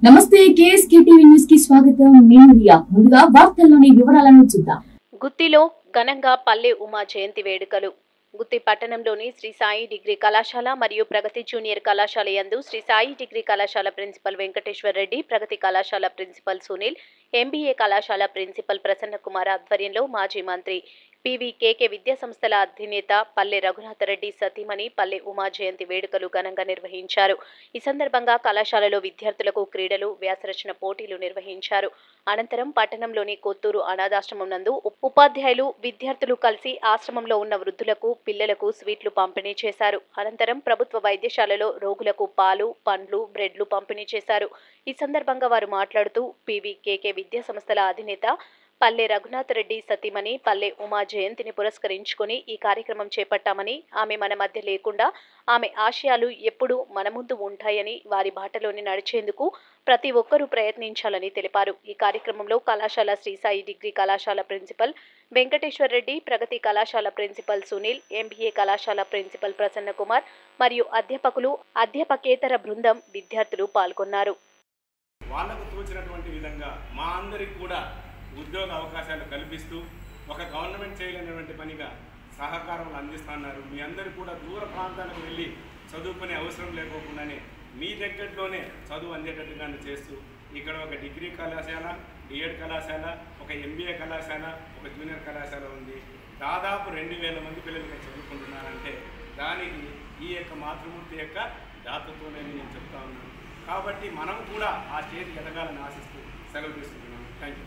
నమస్తే KSKTV news కి స్వాగతం. నేను రియా. ముందుగా వార్తల్లోని వివరాలను చూద్దాం. గుత్తిలో ఘనంగా పల్లె ఉమా జయంతి వేడుకలు. గుత్తి పట్టణంలోని శ్రీ సాయి డిగ్రీ కళాశాల మరియు ప్రగతి జూనియర్ కళాశాల యందు శ్రీ సాయి డిగ్రీ కళాశాల ప్రిన్సిపల్ వెంకటేశ్వర్ రెడ్డి, ప్రగతి కళాశాల ప్రిన్సిపల్ సునీల్, MBA కళాశాల ప్రిన్సిపల్ ప్రసన్న కుమార్ ఆధ్వర్యంలో మాజీ మంత్రి PVKK విద్యా సంస్థల అధినేత పల్లె రఘునాథరెడ్డి సతీమణి పల్లె ఉమా జయంతి వేడుకలు ఘనంగా నిర్వహించారు. ఈ సందర్భంగా కళాశాలలో విద్యార్థులకు క్రీడలు, వ్యాసరచన పోటీలు నిర్వహించారు. అనంతరం పట్టణంలోని కొత్తూరు అనాథాశ్రమం నందు ఉపాధ్యాయులు, విద్యార్థులు కలిసి ఆశ్రమంలో ఉన్న వృద్ధులకు, పిల్లలకు స్వీట్లు పంపిణీ చేశారు. అనంతరం ప్రభుత్వ వైద్యశాలలో రోగులకు పాలు, పండ్లు, బ్రెడ్లు పంపిణీ చేశారు. ఈ సందర్భంగా వారు మాట్లాడుతూ PVKK విద్యా సంస్థల అధినేత పల్లె రఘునాథరెడ్డి సతీమణి పల్లె ఉమా జయంతిని పురస్కరించుకుని ఈ కార్యక్రమం చేపట్టామని, ఆమె మన మధ్య లేకుండా ఆమె ఆశయాలు ఎప్పుడూ మన ముందు ఉంటాయని, వారి బాటలోని నడిచేందుకు ప్రతి ఒక్కరూ ప్రయత్నించాలని తెలిపారు. ఈ కార్యక్రమంలో కళాశాల శ్రీ సాయి డిగ్రీ కళాశాల ప్రిన్సిపల్ వెంకటేశ్వర్ రెడ్డి, ప్రగతి కళాశాల ప్రిన్సిపల్ సునీల్, MBA కళాశాల ప్రిన్సిపల్ ప్రసన్న కుమార్ మరియు అధ్యాపకులు, అధ్యాపకేతర బృందం, విద్యార్థులు పాల్గొన్నారు. వాళ్ళకు తోచినటువంటి విధంగా మా అందరికి కూడా ఉద్యోగ అవకాశాలు కల్పిస్తూ ఒక గవర్నమెంట్ చేయలేనటువంటి పనిగా సహకారం అందిస్తున్నారు. మీ అందరూ కూడా దూర ప్రాంతాలకు వెళ్ళి చదువుకునే అవసరం లేకోకుండానే మీ దగ్గరలోనే చదువు అందేటట్టుగా చేస్తూ ఇక్కడ ఒక డిగ్రీ కళాశాల, B.Ed కళాశాల, ఒక MBA కళాశాల, ఒక జూనియర్ కళాశాల ఉంది. దాదాపు 2000 మంది పిల్లలు ఇక్కడ చదువుకుంటున్నారంటే దానికి ఈ యొక్క మాతృమూర్తి యొక్క దాతతోనే నేను చెప్తా ఉన్నాను. కాబట్టి మనం కూడా ఆ స్టేజ్ ఎదగాలని ఆశిస్తూ సెలవు తీసుకుంటున్నాను. Thank you.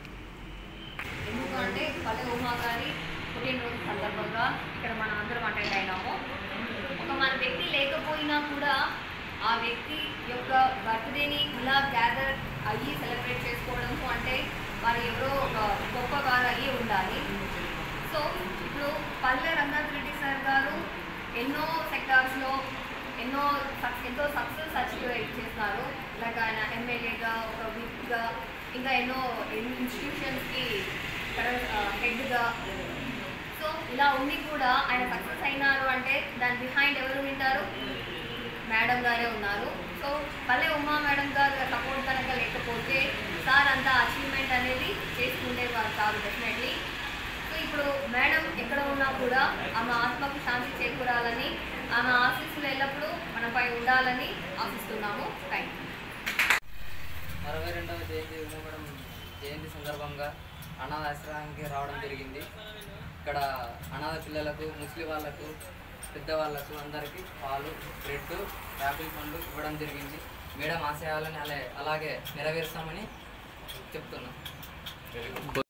ఎందుకంటే పల్లె ఉమా గారి పుట్టినరోజు సందర్భంగా ఇక్కడ మనం అందరం అటెండ్ అయినాము. ఒక మన వ్యక్తి లేకపోయినా కూడా ఆ వ్యక్తి యొక్క బర్త్డేని ఇలా గ్యాదర్ అయ్యి సెలబ్రేట్ చేసుకోవడము అంటే వారు ఎవరో ఒక గొప్ప వారు అయ్యి ఉండాలి. సో ఇప్పుడు పల్లె రఘునాథరెడ్డి సార్ గారు ఎన్నో సెక్టార్స్లో ఎంతో సక్సెస్ అచీవ్ చేస్తున్నారు. లైక్ ఆయన MLAగా, ఒక విప్గా, ఇంకా ఎన్నో ఇన్స్టిట్యూషన్స్కి హెడ్గా. సో ఇలా ఉండి కూడా ఆయన సక్సెస్ అయినారు అంటే దాని బిహైండ్ ఎవరు వింటారు? మేడం గారే ఉన్నారు. సో పల్లె ఉమా మేడం గారు సపోర్ట్ కనుక లేకపోతే సార్ అంత అచీవ్మెంట్ అనేది చేసుకుండేవారు కాదు డెఫినెట్లీ. సో ఇప్పుడు మేడం ఎక్కడ ఉన్నా కూడా ఆమె ఆత్మకు శాంతి చేకూరాలని, ఆమె ఆశీస్సులు ఎల్లప్పుడూ మనపై ఉండాలని ఆశిస్తున్నాము. Thank you. 62వ జయంతి సందర్భంగా అనాథాశ్రమానికి రావడం జరిగింది. ఇక్కడ అనాథ పిల్లలకు, ముస్లిం వాళ్ళకు, పెద్దవాళ్ళకు అందరికీ పాలు, బ్రెడ్, యాపిల్ పండ్లు ఇవ్వడం జరిగింది. మేడం ఆశయాలని అలాగే నెరవేర్చామని చెప్తున్నాం.